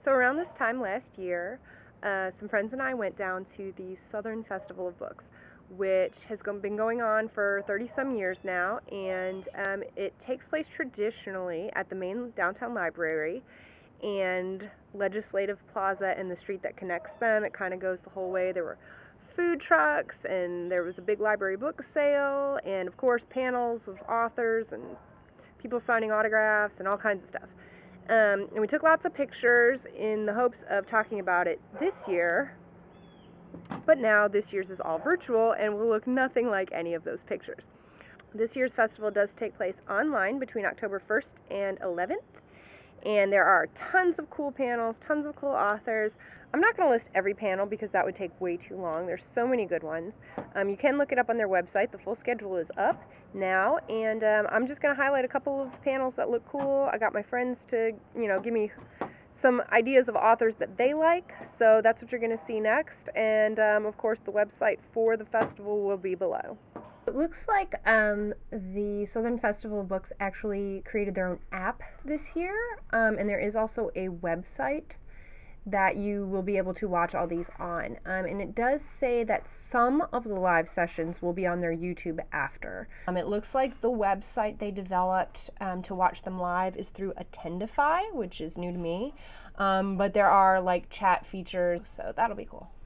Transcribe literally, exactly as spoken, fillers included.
So around this time last year, uh, some friends and I went down to the Southern Festival of Books, which has been going on for thirty some years now, and um, it takes place traditionally at the main downtown library and Legislative Plaza and the street that connects them. It kind of goes the whole way. There were food trucks, and there was a big library book sale, and of course panels of authors and people signing autographs and all kinds of stuff. Um, and we took lots of pictures in the hopes of talking about it this year, but now this year's is all virtual and will look nothing like any of those pictures. This year's festival does take place online between October first and eleventh, and there are tons of cool panels, tons of cool authors. I'm not going to list every panel because that would take way too long. There's so many good ones. Um, you can look it up on their website. The full schedule is up now, and um, I'm just going to highlight a couple of panels that look cool. I got my friends to, you know, give me some ideas of authors that they like, so that's what you're going to see next. And um, of course, the website for the festival will be below. It looks like um, the Southern Festival of Books actually created their own app this year, um, and there is also a website that you will be able to watch all these on. Um, and it does say that some of the live sessions will be on their YouTube after. Um, it looks like the website they developed um, to watch them live is through Attendify, which is new to me, um, but there are like chat features, so that'll be cool.